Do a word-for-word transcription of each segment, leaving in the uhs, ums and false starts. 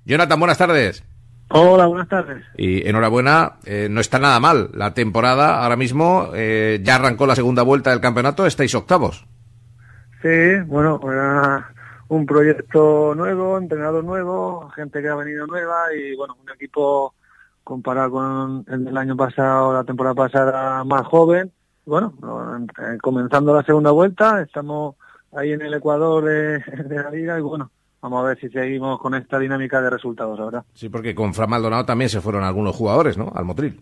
Jonathan, buenas tardes. Hola, buenas tardes. Y enhorabuena, eh, no está nada mal la temporada ahora mismo, eh, ya arrancó la segunda vuelta del campeonato, estáis octavos. Sí, bueno, era un proyecto nuevo, entrenador nuevo, gente que ha venido nueva y bueno, un equipo comparado con el del año pasado, la temporada pasada, más joven. Bueno, eh, comenzando la segunda vuelta, estamos ahí en el Ecuador de, de la liga y bueno, vamos a ver si seguimos con esta dinámica de resultados ahora. Sí, porque con Fran Maldonado también se fueron algunos jugadores, ¿no? Al Motril.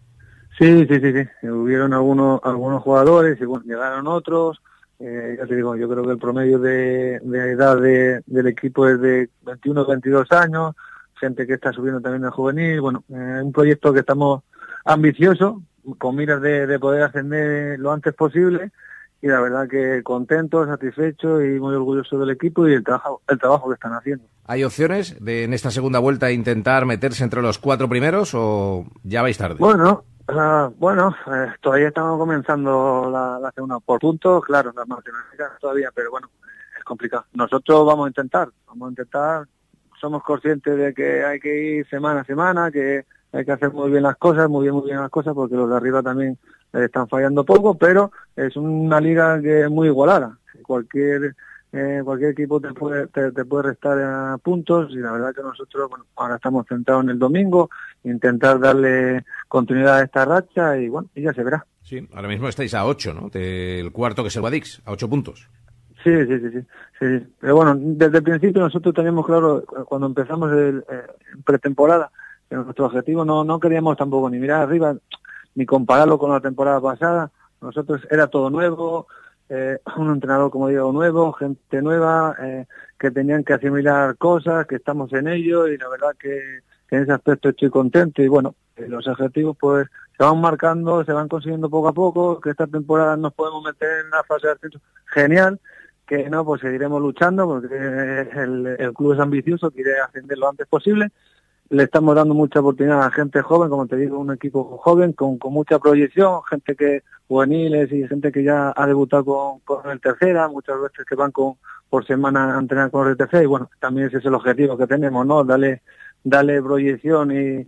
Sí, sí, sí, sí. Hubieron algunos algunos jugadores y bueno, llegaron otros. Eh, ya te digo, yo creo que el promedio de, de edad de, del equipo es de veintiuno a veintidós años, gente que está subiendo también al juvenil. Bueno, eh, un proyecto que estamos ambicioso, con miras de, de poder ascender lo antes posible. Y la verdad que contento, satisfecho y muy orgulloso del equipo y el trabajo, el trabajo que están haciendo. ¿Hay opciones de en esta segunda vuelta intentar meterse entre los cuatro primeros o ya vais tarde? Bueno, uh, bueno, eh, todavía estamos comenzando la, la segunda por puntos, claro, las matemáticas todavía, pero bueno, es complicado. Nosotros vamos a intentar, vamos a intentar, somos conscientes de que hay que ir semana a semana, que hay que hacer muy bien las cosas, muy bien, muy bien las cosas, porque los de arriba también eh, están fallando poco, pero es una liga que es muy igualada. Cualquier eh, cualquier equipo te puede te, te puede restar eh, puntos y la verdad que nosotros, bueno, ahora estamos centrados en el domingo, intentar darle continuidad a esta racha y bueno, y ya se verá. Sí, ahora mismo estáis a ocho, ¿no? Del cuarto, que es el Guadix, a ocho puntos. Sí, sí, sí, sí, sí. Pero bueno, desde el principio nosotros teníamos claro, cuando empezamos el eh, pretemporada, que nuestro objetivo no, no queríamos tampoco ni mirar arriba, ni compararlo con la temporada pasada. Nosotros era todo nuevo, eh, un entrenador, como digo, nuevo, gente nueva, eh, que tenían que asimilar cosas, que estamos en ello, y la verdad que, que en ese aspecto estoy contento. Y bueno, eh, los objetivos pues se van marcando, se van consiguiendo poco a poco, que esta temporada nos podemos meter en la fase de ascenso, genial, que no, pues seguiremos luchando, porque el, el club es ambicioso, quiere ascender lo antes posible. Le estamos dando mucha oportunidad a gente joven, como te digo, un equipo joven con, con mucha proyección, gente que juveniles y gente que ya ha debutado con, con el tercera, muchas veces que van con por semana a entrenar con el tercera y bueno, también ese es el objetivo que tenemos, ¿no? Darle, darle proyección y,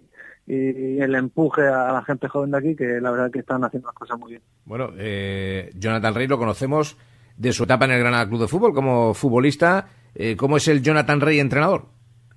y el empuje a la gente joven de aquí, que la verdad que están haciendo las cosas muy bien. Bueno, eh, Jonathan Rey lo conocemos de su etapa en el Granada Club de Fútbol como futbolista. Eh, ¿Cómo es el Jonathan Rey entrenador?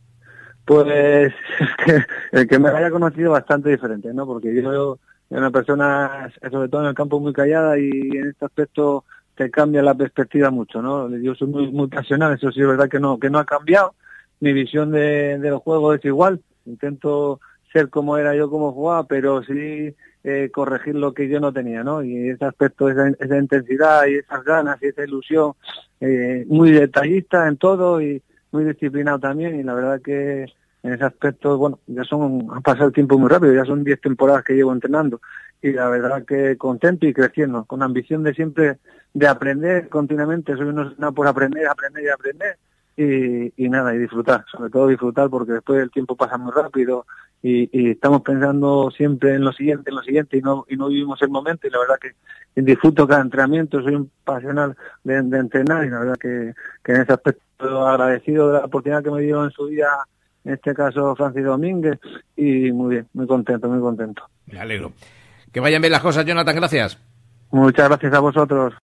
Pues el que me haya conocido bastante diferente, ¿no? Porque yo soy una persona, sobre todo en el campo, muy callada y en este aspecto te cambia la perspectiva mucho, ¿no? Yo soy muy muy pasional, eso sí es verdad que no que no ha cambiado. Mi visión de, de los juegos es igual. Intento ser como era yo, como jugaba, pero sí eh, corregir lo que yo no tenía, ¿no? Y ese aspecto, esa, esa intensidad y esas ganas y esa ilusión, eh, muy detallista en todo y muy disciplinado también, y la verdad que en ese aspecto, bueno, ya son, ha pasado el tiempo muy rápido, ya son diez temporadas que llevo entrenando, y la verdad que contento y creciendo, con ambición de siempre de aprender continuamente, soy uno no por aprender, aprender y aprender, y, y nada, y disfrutar, sobre todo disfrutar, porque después el tiempo pasa muy rápido, y, y estamos pensando siempre en lo siguiente, en lo siguiente, y no y no vivimos el momento, y la verdad que disfruto cada entrenamiento, soy un pasional de, de entrenar, y la verdad que, que en ese aspecto agradecido de la oportunidad que me dio en su día, en este caso Francis Domínguez, y muy bien, muy contento, muy contento. Me alegro. Que vayan bien las cosas, Jonathan, gracias. Muchas gracias a vosotros.